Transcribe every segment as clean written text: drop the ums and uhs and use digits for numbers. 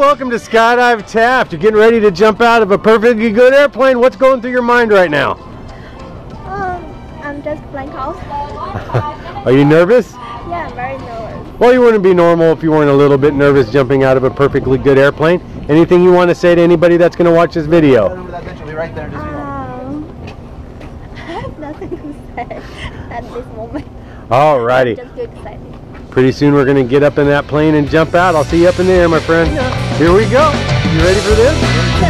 welcome to Skydive Taft. You're getting ready to jump out of a perfectly good airplane. What's going through your mind right now? I'm just playing house. Are you nervous? Yeah, I'm very nervous. Well, you wouldn't be normal if you weren't a little bit nervous jumping out of a perfectly good airplane. Anything you want to say to anybody that's going to watch this video? I have nothing to say at this moment. Alrighty. I'm just too excited. Pretty soon we're going to get up in that plane and jump out. I'll see you up in the air, my friend. Here we go. You ready for this?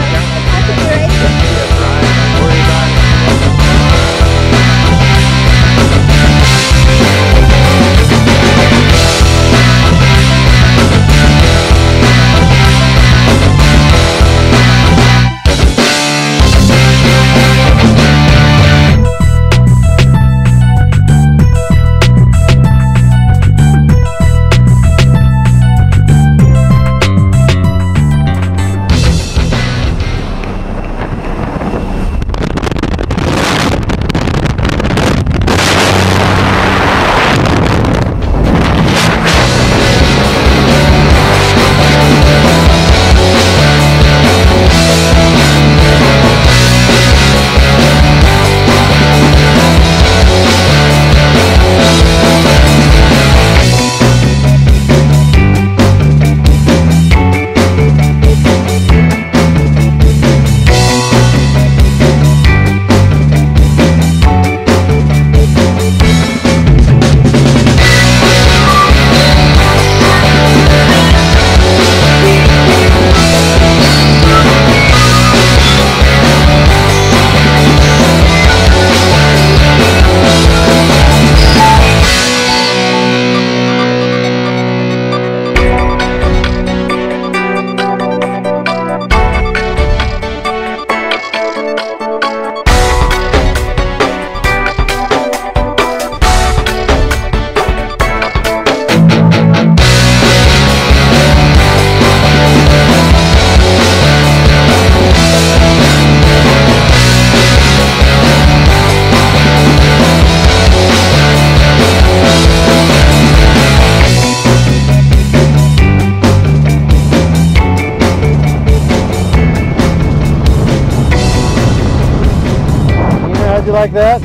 How'd you like that?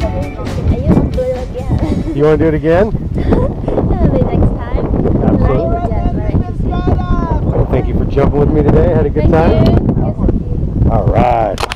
You want to do it again? Maybe next time. Absolutely. Well, thank you for jumping with me today. Had a good time? Thank you. All right.